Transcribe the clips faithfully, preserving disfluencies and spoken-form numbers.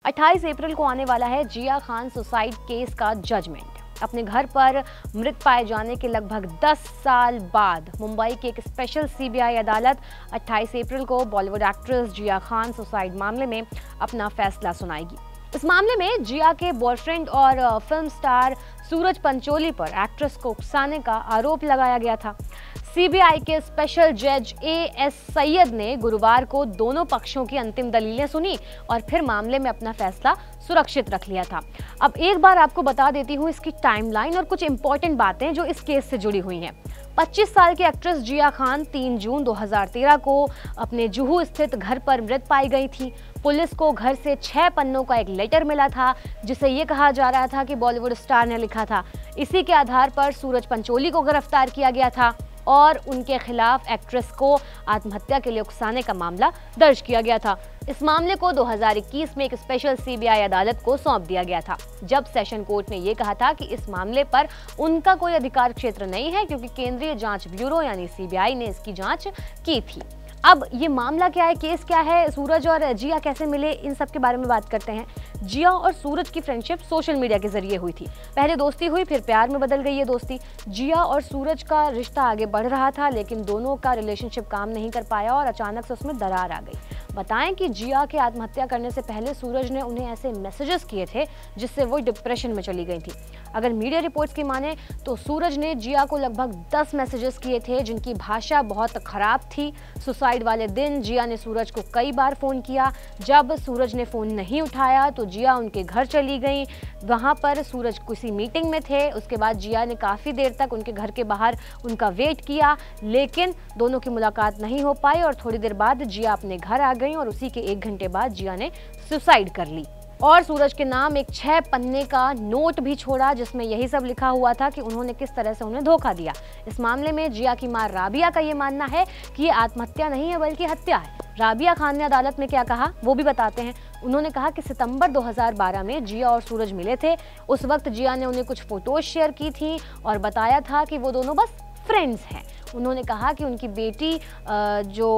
अट्ठाईस अप्रैल को आने वाला है जिया खान सुसाइड केस का जजमेंट। अपने घर पर मृत पाए जाने के लगभग दस साल बाद मुंबई की एक स्पेशल सीबीआई अदालत अट्ठाईस अप्रैल को Bollywood actress Jiya Khan suicide मामले में अपना फैसला सुनाएगी। इस मामले में जिया के बॉयफ्रेंड और फिल्म स्टार सूरज पंचोली पर एक्ट्रेस को उकसाने का आरोप लगाया गया था। सीबीआई के स्पेशल जज ए एस सैयद ने गुरुवार को दोनों पक्षों की अंतिम दलीलें सुनी और फिर मामले में अपना फैसला सुरक्षित रख लिया था। अब एक बार आपको बता देती हूँ इसकी टाइमलाइन और कुछ इंपॉर्टेंट बातें जो इस केस से जुड़ी हुई हैं। पच्चीस साल की एक्ट्रेस जिया खान तीन जून दो हज़ार तेरह को अपने जुहू स्थित घर पर मृत पाई गई थी। पुलिस को घर से छह पन्नों का एक लेटर मिला था जिसे ये कहा जा रहा था कि बॉलीवुड स्टार ने लिखा था। इसी के आधार पर सूरज पंचोली को गिरफ्तार किया गया था और उनके खिलाफ एक्ट्रेस को आत्महत्या के लिए उकसाने का मामला दर्ज किया गया था। इस मामले को दो हज़ार इक्कीस में एक स्पेशल सीबीआई अदालत को सौंप दिया गया था, जब सेशन कोर्ट ने यह कहा था कि इस मामले पर उनका कोई अधिकार क्षेत्र नहीं है क्योंकि केंद्रीय जांच ब्यूरो यानी सीबीआई ने इसकी जांच की थी। अब ये मामला क्या है, केस क्या है, सूरज और जिया कैसे मिले, इन सब के बारे में बात करते हैं। जिया और सूरज की फ्रेंडशिप सोशल मीडिया के जरिए हुई थी। पहले दोस्ती हुई, फिर प्यार में बदल गई ये दोस्ती। जिया और सूरज का रिश्ता आगे बढ़ रहा था, लेकिन दोनों का रिलेशनशिप काम नहीं कर पाया और अचानक से उसमें दरार आ गई। बताएं कि जिया के आत्महत्या करने से पहले सूरज ने उन्हें ऐसे मैसेजेस किए थे जिससे वो डिप्रेशन में चली गई थी। अगर मीडिया रिपोर्ट्स की माने तो सूरज ने जिया को लगभग दस मैसेजेस किए थे जिनकी भाषा बहुत खराब थी। सुसाइड वाले दिन जिया ने सूरज को कई बार फ़ोन किया। जब सूरज ने फ़ोन नहीं उठाया तो जिया उनके घर चली गई। वहाँ पर सूरज किसी मीटिंग में थे। उसके बाद जिया ने काफ़ी देर तक उनके घर के बाहर उनका वेट किया, लेकिन दोनों की मुलाकात नहीं हो पाई और थोड़ी देर बाद जिया अपने घर आ गई और उसी के एक घंटे बाद जिया ने सुसाइड कर ली और सूरज के नाम एक छह पन्ने का नोट भी छोड़ा जिसमें यही सब लिखा हुआ था कि उन्होंने किस तरह से उन्हें धोखा दिया। इस मामले में जिया की मां राबिया का ये मानना है कि ये आत्महत्या नहीं है बल्कि हत्या है। राबिया खान ने अदालत में क्या कहा वो भी बताते हैं। उन्होंने कहा कि सितंबर दो हज़ार बारह में जिया और सूरज मिले थे। उस वक्त जिया ने उन्हें कुछ फोटोज शेयर की थी और बताया था कि वो दोनों बस फ्रेंड्स हैं। उन्होंने कहा कि उनकी बेटी जो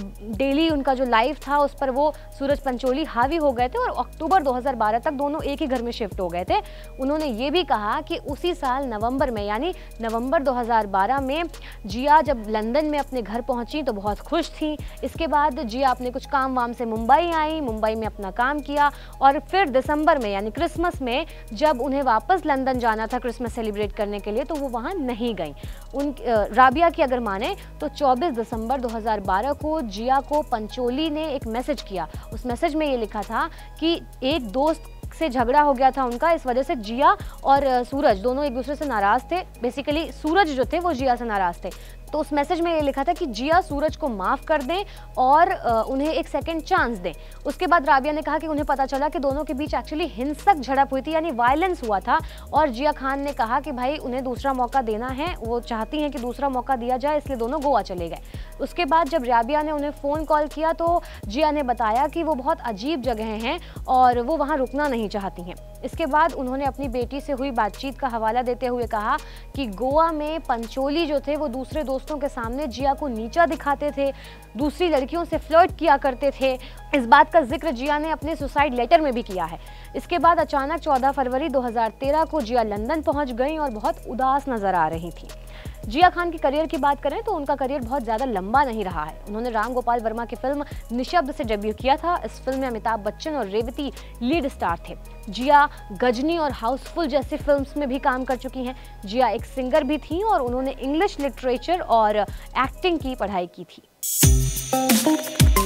डेली उनका जो लाइफ था उस पर वो सूरज पंचोली हावी हो गए थे और अक्टूबर दो हज़ार बारह तक दोनों एक ही घर में शिफ्ट हो गए थे। उन्होंने ये भी कहा कि उसी साल नवंबर में यानी नवंबर दो हज़ार बारह में जिया जब लंदन में अपने घर पहुंची तो बहुत खुश थी। इसके बाद जिया अपने कुछ काम वाम से मुंबई आई, मुंबई में अपना काम किया और फिर दिसंबर में यानी क्रिसमस में जब उन्हें वापस लंदन जाना था क्रिसमस सेलिब्रेट करने के लिए तो वो वहाँ नहीं गई। उन राबिया की अगर माने तो चौबीस दिसंबर दो हज़ार बारह को जिया को पंचोली ने एक मैसेज किया। उस मैसेज में ये लिखा था कि एक दोस्त से झगड़ा हो गया था उनका, इस वजह से जिया और सूरज दोनों एक दूसरे से नाराज थे। बेसिकली सूरज जो थे वो जिया से नाराज थे। तो उस मैसेज में ये लिखा था कि जिया सूरज को माफ़ कर दें और उन्हें एक सेकंड चांस दें। उसके बाद राबिया ने कहा कि उन्हें पता चला कि दोनों के बीच एक्चुअली हिंसक झड़प हुई थी यानी वायलेंस हुआ था और जिया खान ने कहा कि भाई उन्हें दूसरा मौका देना है, वो चाहती हैं कि दूसरा मौका दिया जाए, इसलिए दोनों गोवा चले गए। उसके बाद जब राबिया ने उन्हें फ़ोन कॉल किया तो जिया ने बताया कि वो बहुत अजीब जगह हैं और वो वहाँ रुकना नहीं चाहती हैं। इसके बाद उन्होंने अपनी बेटी से हुई बातचीत का हवाला देते हुए कहा कि गोवा में पंचोली जो थे वो दूसरे दोस्तों के सामने जिया को नीचा दिखाते थे, दूसरी लड़कियों से फ्लर्ट किया करते थे। इस बात का जिक्र जिया ने अपने सुसाइड लेटर में भी किया है। इसके बाद अचानक चौदह फरवरी दो हज़ार तेरह को जिया लंदन पहुंच गई और बहुत उदास नजर आ रही थी। जिया खान की करियर की बात करें तो उनका करियर बहुत ज़्यादा लंबा नहीं रहा है। उन्होंने राम गोपाल वर्मा की फिल्म निशब्द से डेब्यू किया था। इस फिल्म में अमिताभ बच्चन और रेवती लीड स्टार थे। जिया गजनी और हाउसफुल जैसी फिल्म्स में भी काम कर चुकी हैं। जिया एक सिंगर भी थी और उन्होंने इंग्लिश लिटरेचर और एक्टिंग की पढ़ाई की थी।